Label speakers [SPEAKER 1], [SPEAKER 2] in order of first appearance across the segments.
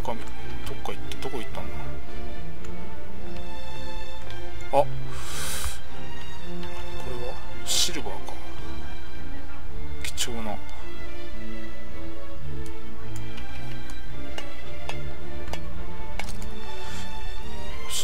[SPEAKER 1] どっか行ってどこ行ったんだ。あ、これはシルバーか。貴重な。よし。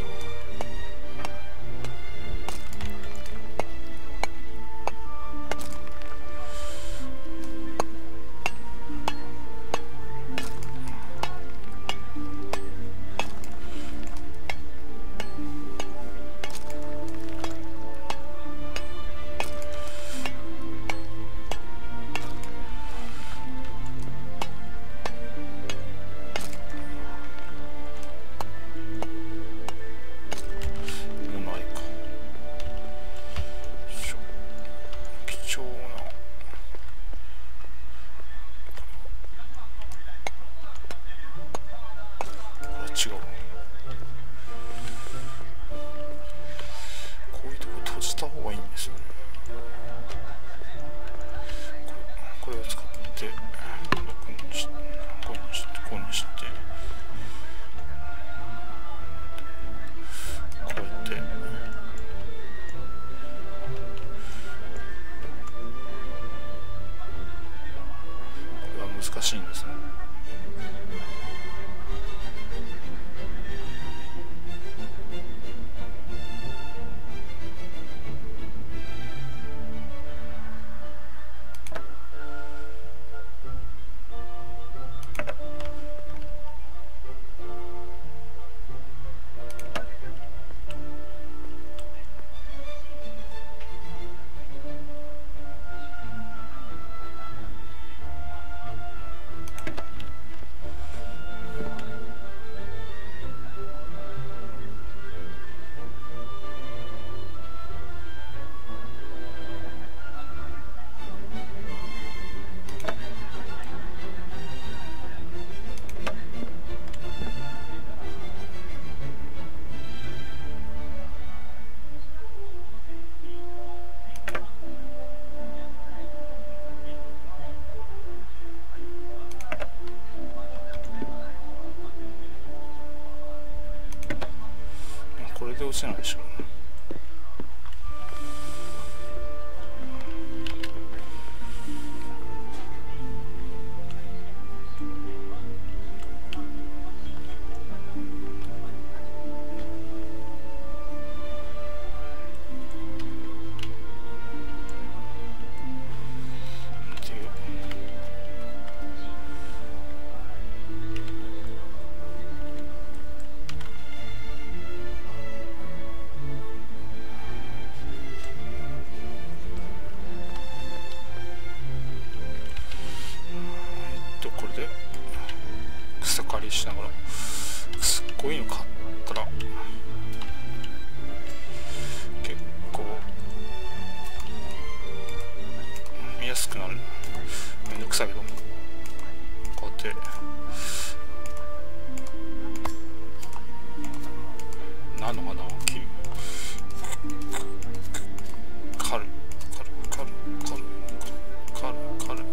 [SPEAKER 1] 違う。こういうとこ閉じた方がいいんですよね。これを使ってこういうふうにしてこういうふうにしてこうやってこれは難しいんですね。これで落ちないでしょうね。これで草刈りしながらすっごいの買ったら結構見やすくなる。めんどくさいけどこうやって菜の花を切る。刈る刈る刈る刈る刈る刈る刈る。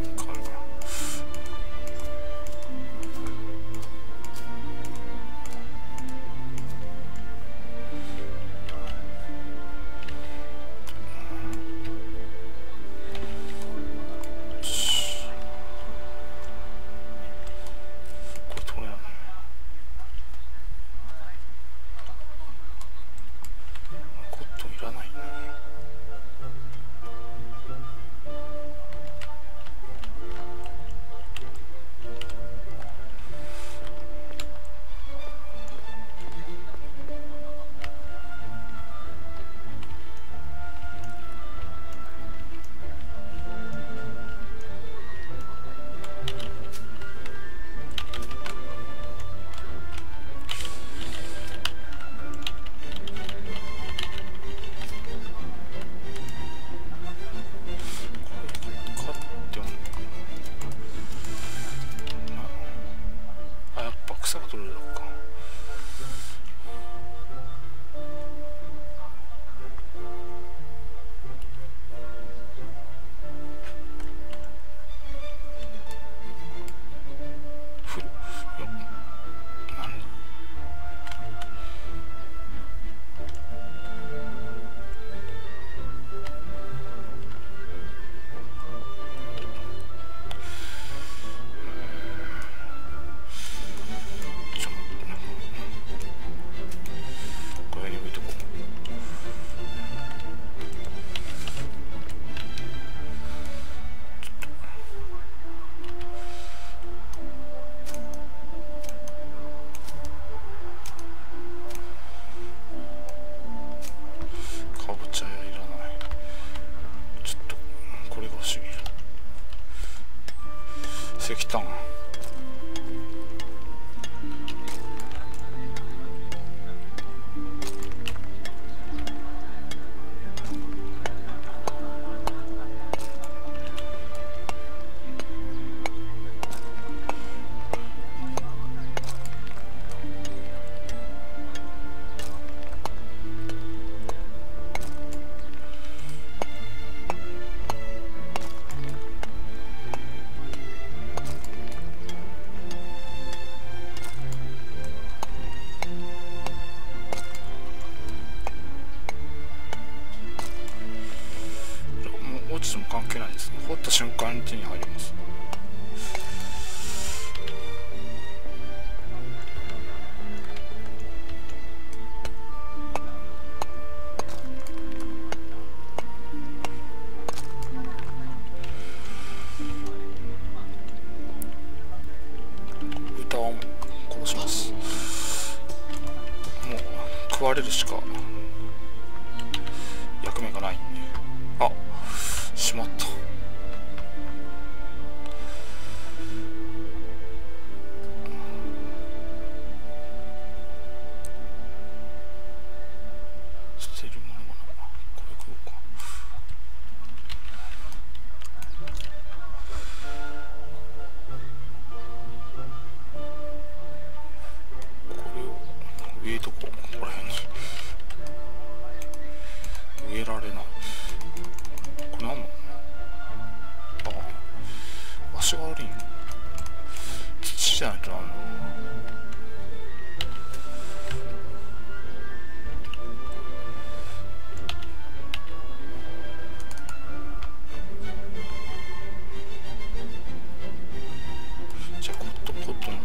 [SPEAKER 1] 草が取れるのか。 関係ないです。掘った瞬間に手に入ります。豚を殺します。もう食われるしか役目がない。あ、しまった。捨てるものがな、これ食おうか。これを植えとこう。ここら辺に植えられない。これなんの？あ、わしが悪いん。土じゃないとなんの？じゃあコットン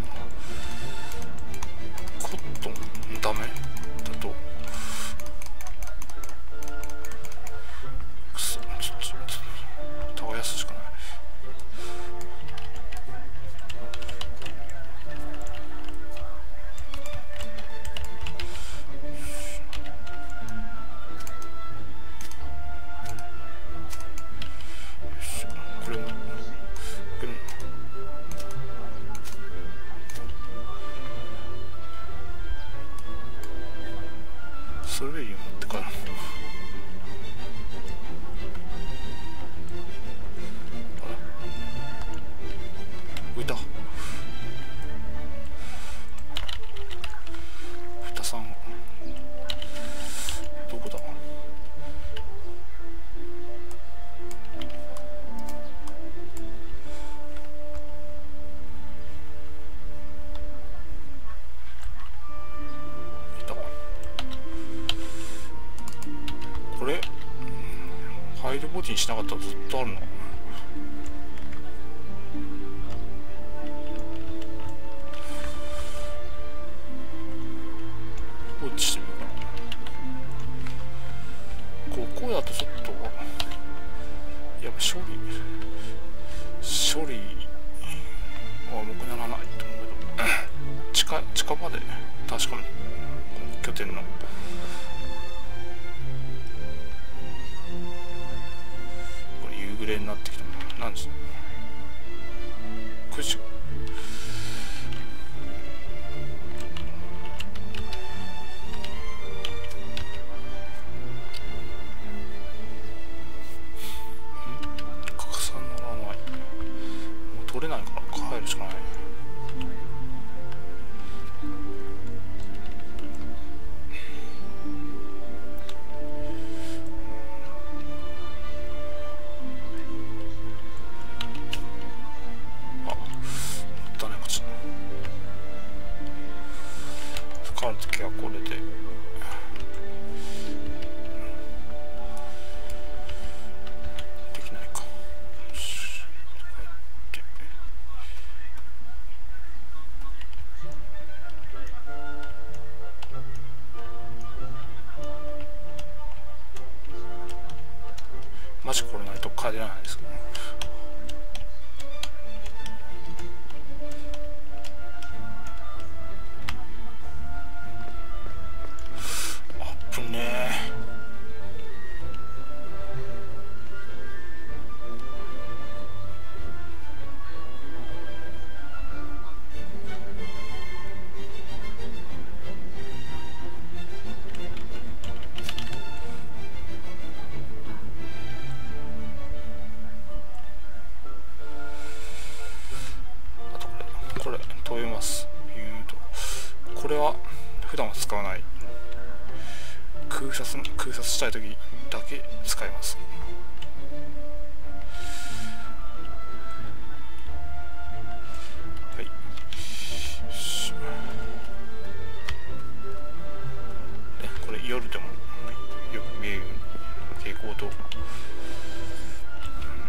[SPEAKER 1] ダメだと、くそ、耕すしかない。これもそれより持ってから浮いた。豚さんどこだ？これハイドボディにしなかったらずっとあるの？放置してみようかな。ここだとちょっとやっぱ処理は重くならないと思うけど近場で確かに拠点の夕暮れになってきた。何ですか？くじ欠かさならない。もう取れないから帰るしかない。帰るときはこれでできないか。帰ってマジこれないと帰れないですけどね。これ飛びます。これは普段は使わない。空撮したい時だけ使います。はい。これ夜でもよく見えるように蛍光灯。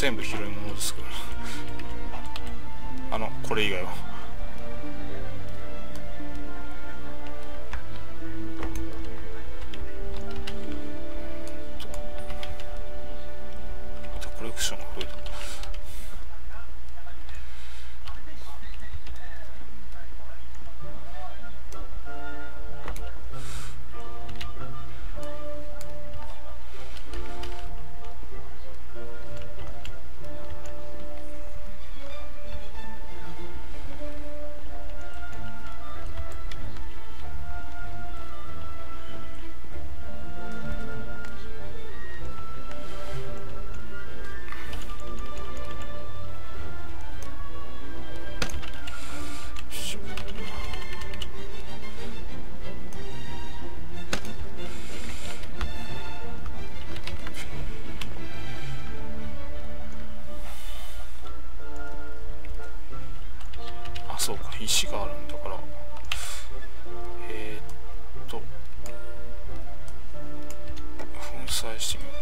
[SPEAKER 1] 全部広いものですけど、これ以外はまたコレクションが増えた。そうか、石があるんだから、粉砕してみようか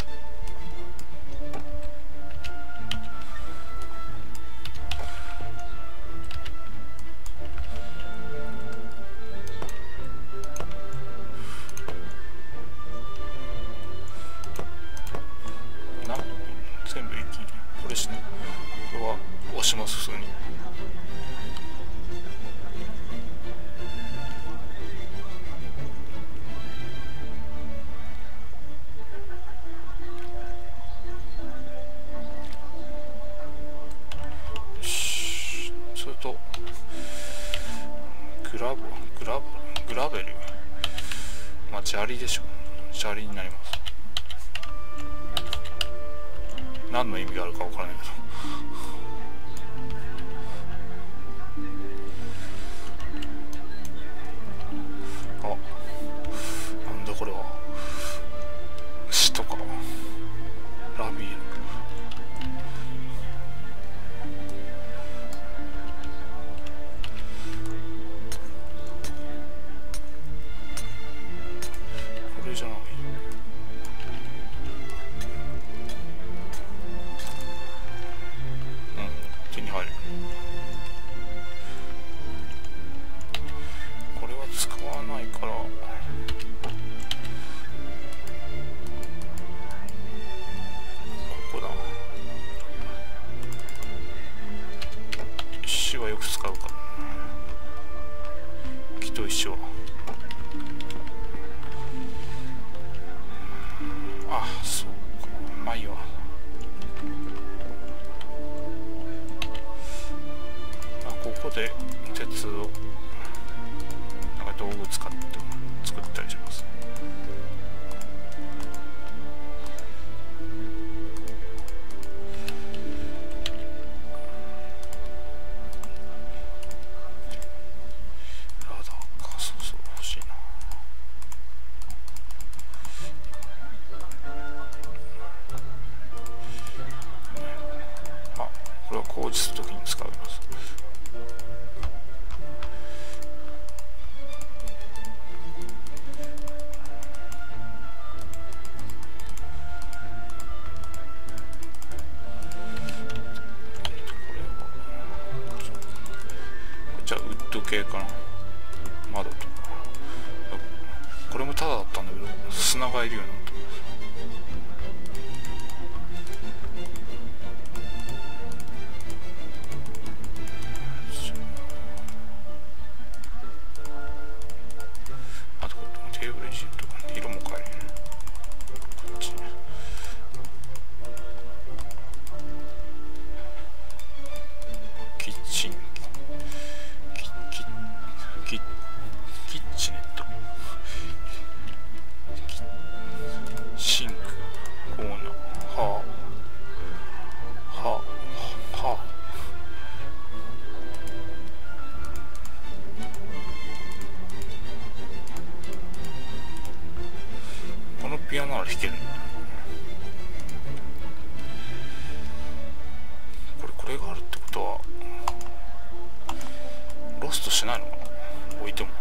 [SPEAKER 1] な。全部一気にこれしね。これは押します普通に。とグラベル、まあ砂利でしょ。砂利になります。何の意味があるかわからないけど、なんだこれは。死とかラビール、じゃない。手に入る。これは使わないから、ここだ。石はよく使うから。木と石は。そうか、まあいいわ。ここで鉄をなんか道具使って作ったりします。ラダーか、そう欲しいな。これは工事するときに使います。じゃあウッド系かな。窓とか。これもタダだったんだけど、砂がいるようになった。ピアノなら弾ける。これがあるってことはロストしないのかな、置いても。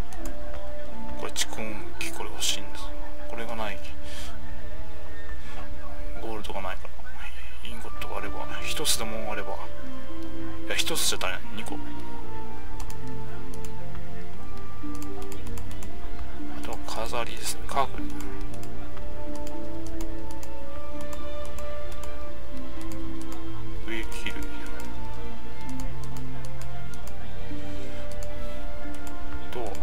[SPEAKER 1] これ蓄音機、これ欲しいんです。これがない。 トがないから、インゴットがあれば1つでもあれば、いや1つじゃ足りない、2個。あとは飾りですね、家具。上切る。ドア。こ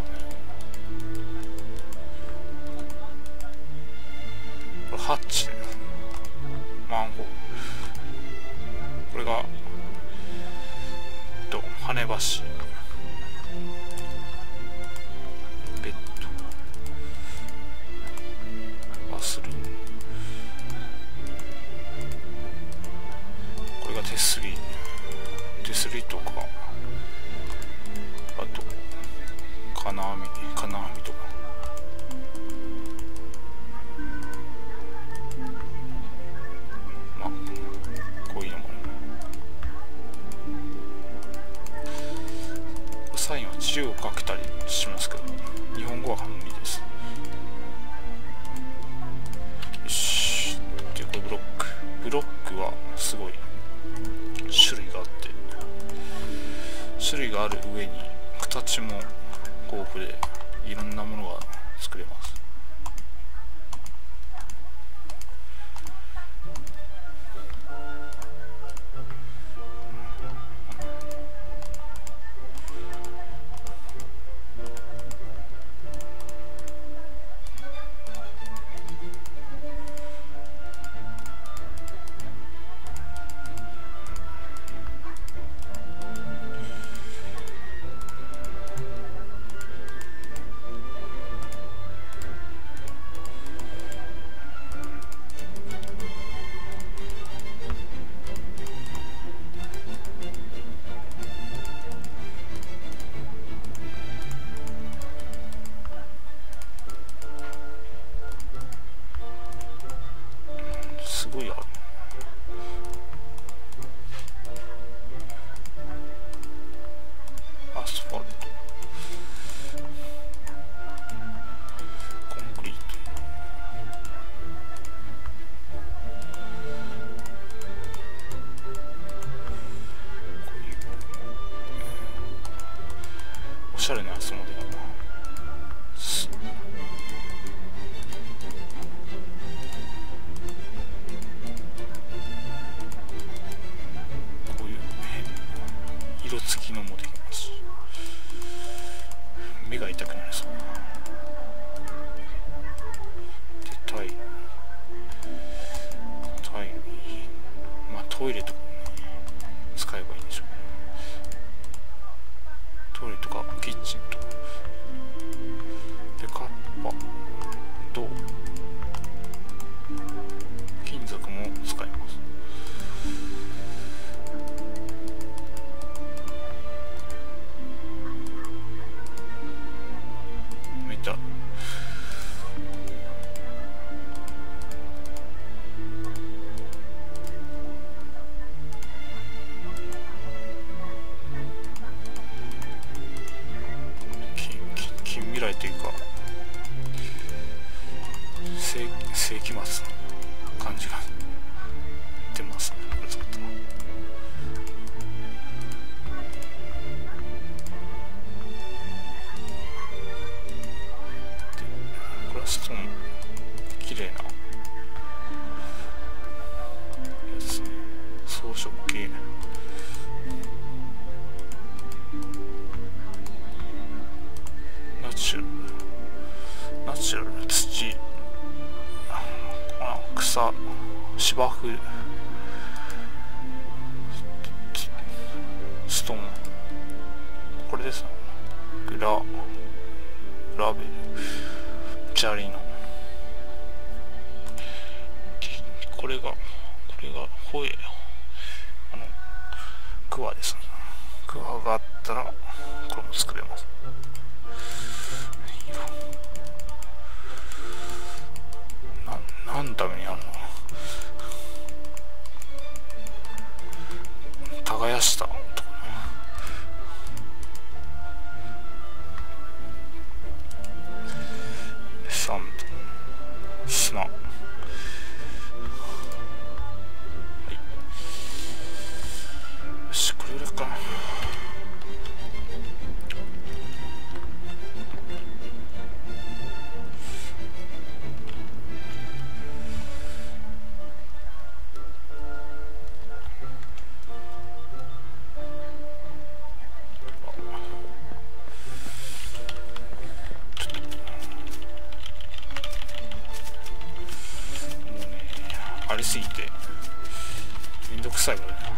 [SPEAKER 1] れハッチ。マンホール。これが跳ね橋。ベッド。バスルーム。これが手すりとか、あと金網とか。まあこういうのもある。サインは字を書けたりしますけど、日本語は無理です。よし。でこれブロックはすごい種類があって、種類がある上に形も豊富でいろんなものが作れます。すごいある。アスファルト、コンクリート、こういうおしゃれなやつもできる。色付きのもできます。目が痛くなりそう。でタイル、まあトイレとか、ね、使えばいいんでしょう。トイレとかキッチンとかで、カッパ、銅、金属も使います。近未来というか世紀末の感じが出ますね、これ作ったの。これはストーン、綺麗なやつ、装飾系。ナチュラル、土、草、芝生、ストーン、これですね。グラベル、砂利の、これがホエー、クワですね。クワがあったらこれも作れます。何のためにあるの？耕したとかね。サンド、砂、 すぎてめんどくさいわね。